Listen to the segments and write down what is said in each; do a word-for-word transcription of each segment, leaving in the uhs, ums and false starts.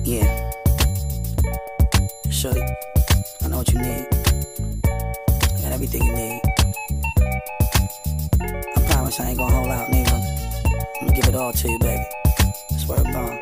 Yeah. Shorty, I know what you need. I got everything you need. I promise I ain't gonna hold out neither. I'm gonna give it all to you, baby. Swear to God.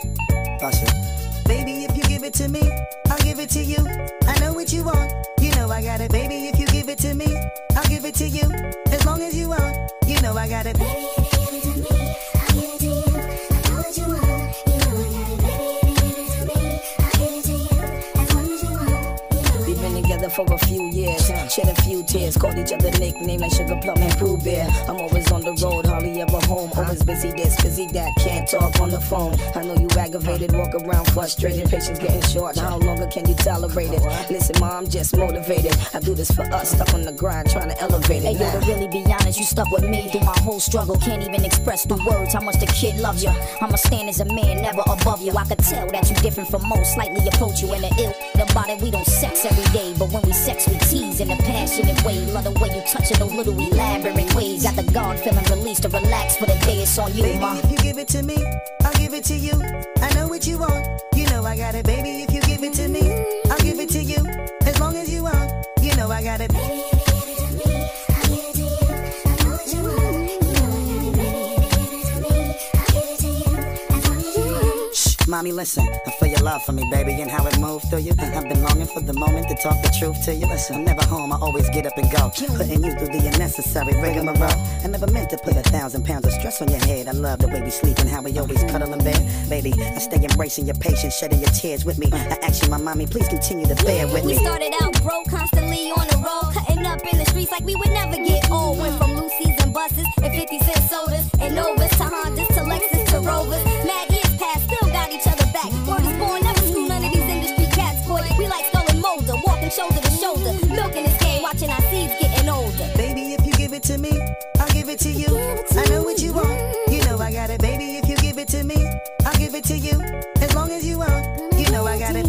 Bust it. Baby, if you give it to me, I'll give it to you. I know what you want, you know I got it. Baby, if you give it to me, I'll give it to you. As long as you want, you know I got it. Baby, if you give it to me, I'll give it to you. I know what you want, you know I got it. Baby, if you give it to me, I'll give it to you. As long as you want, you know I We've been together for a few years, shed a few tears, called each other nicknames like Sugar Plum and Pooh Bear. I'm always on the road, hardly ever home. Always busy this, busy that, can't talk on the phone. I know you aggravated, walk around frustrated, patience getting short. How longer can you tolerate it? Listen, ma, I'm just motivated. I do this for us, stuck on the grind, trying to elevate it. Hey, yo, to really be honest, you stuck with me through my whole struggle. Can't even express through words how much the kid loves you. I'ma stand as a man, never above you. I could tell that you different from most, slightly approach you in the ill. About it, we don't sex every day, but when we sex, we tease in a passionate way. Love the way you touch it, those little elaborate ways. Got the guard feeling released to relax for the day. It's on you, Baby, ma. if you give it to me, I'll give it to you. I know what you want, you know I got it. Baby, if you give it to me, I'll give it to you. As long as you want, you know I got it. Baby, if you give it to me, I'll give it to you. I know what you want, you know I got it. Baby, if you give it to me, I'll give it to you. As long as you want. Shh, mommy, listen. I feel your love for me, baby, and how it moves through you. I've been longing for the moment to talk the truth to you. Listen, I'm never home, I always get up and go, putting you through the unnecessary rigmarole. I never meant to put a thousand pounds of stress on your head. I love the way we sleep and how we always cuddle in bed. Baby, I stay embracing your patience, shedding your tears with me. I ask you, my mommy, please continue to bear with We me. started out broke, constantly on the road, cutting up in the streets like we would never get old. Went from Lucy's and buses and fifty cent sodas and Novas to Hondas to Lexus to Rovers. Mad years past, still got each other back. Word is born, never screw none of these industry cats, boy. We like Skull and Molder, walking shoulder to shoulder, milking this game, watching our seeds getting older. Baby, if you give it to me, I'll give it to you. I know what you want, you know I got it. Baby, if you give it to me, I'll give it to you. As long as you want, you know I got it.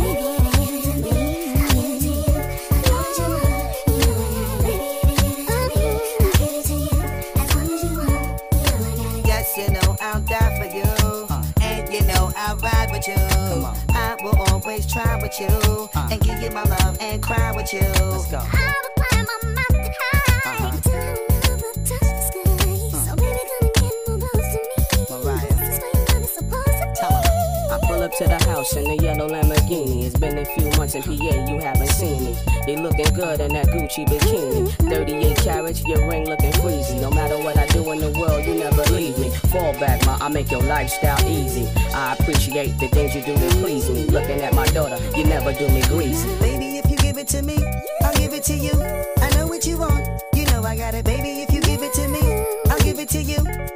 Yes, you know I'll die for you, and you know I'll ride with you. I will always try with you, and give you my love and cry with you. Let's go. I will climb a mountain high until our love will touch the sky. So baby, come and get more close to me. This is where your love is supposed to be. I pull up to the house in the yellow Lamborghini. It's been a few months in P A, you haven't seen me. You looking good in that Gucci bikini. thirty-eight carats, your ring looking freezy. No matter what I do in the world, you never leave me. Fall back, ma, I make your lifestyle easy. I appreciate the things you do to please me. Looking at my daughter, you never do me greasy. Baby, if you give it to me, I'll give it to you. I know what you want, you know I got it. Baby, if you give it to me, I'll give it to you.